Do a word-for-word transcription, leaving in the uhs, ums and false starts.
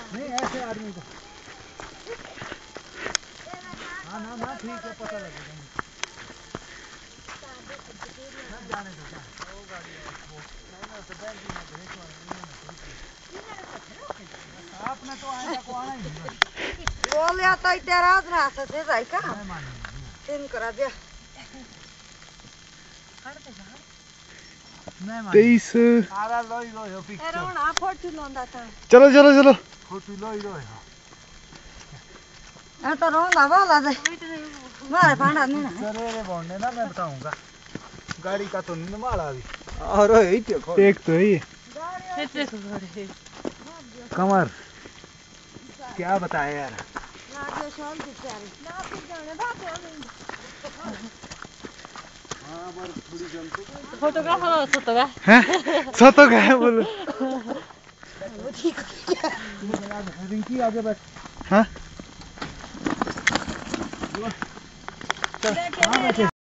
नहीं ऐसे आदमी को हाँ ना ना ठीक है पता लगेगा जाने दो वो गाड़ी वो नहीं ना तो बैठ भी ना ब्रेक वाला आपने तो आया को आना ही नहीं बोल या तो तेरा रात से जाए का नहीं माने तीन करा दिया तेईस आरा लोई लो यो पिक्चर अरे ना फोटो लोंदा था चलो चलो चलो फोटो लोई लो ए तो रोंदा वाला दे मारे भांडा नहीं ना सरे रे बोलने ना मैं बताऊंगा गाड़ी का तो नहीं माला अभी और यही देखो एक तो है ये कमर क्या बताए यार राडियो शॉल की प्यारी ना फिर जाने बात हां पर थोड़ी जंतु फोटोग्राफर हो तो का हैं सतो का है बोलो ठीक है रिंकी आगे बैठ हाँ चल